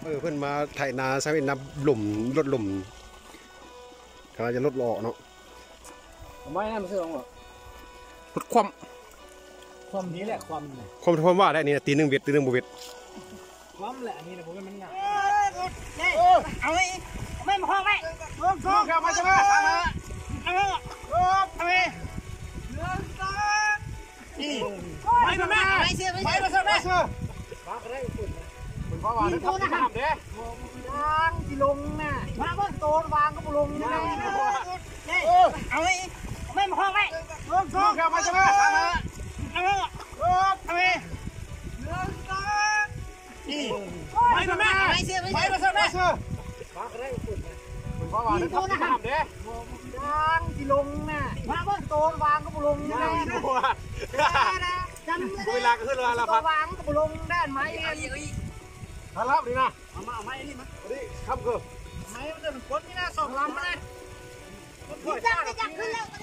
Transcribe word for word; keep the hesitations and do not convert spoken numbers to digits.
เออเพื่อนมาไถนาใช้เป็นนับหลุมลดหลุมกำลังจะลดหล่อเนาะไม่น่ามันซื้อของหรอลดความความนี้แหละความความความว่าได้นี่ตีหนึ่งเวทตีหนึ่งบุเวทความแหละนี่นะผมว่ามันหนักเอาไว้ไม่มาห้องไว้ลูกลูกเอามาใช่ไหมเอาลูกเอาไปนี่ไปมาแม่ไปเชื่อไปมาเชื่อแม่เชื่อฟ้าก็ได้ฝุ่นนะฝุ่นฟ้าวางนะครับทำเด้วางที่ลงน่ะมาเมื่อโตนวางก็ลงนะเอาไว้ไม่มาห้องไว้ลูกลูกเอามาใช่ไหมเอาลูกเอาไปนี่ไปมาแม่ไปเชื่อไปมาเชื่อแม่เชื่อฟ้าก็ได้ฝุ่นนะฝุ่นฟ้าวางนะครับทำเด้วางที่ลงน่ะมาเมื่อโตนวางก็ลงนะจำเวลาก็ขึ้นเวลาละพักวางก็ลงด้านไม้เองถ้ารับดีนะเอามาเอาไม้นี่มั้ยนี่ครับคือไม้มันจะเป็นก้นนี่นะสองลำนะจับจับขึ้นแล้ว